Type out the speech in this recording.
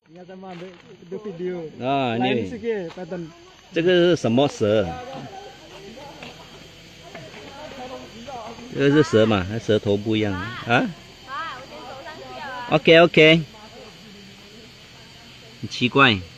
啊，你这个是什么蛇？这个是蛇嘛？它蛇头不一样啊？OK， 很奇怪。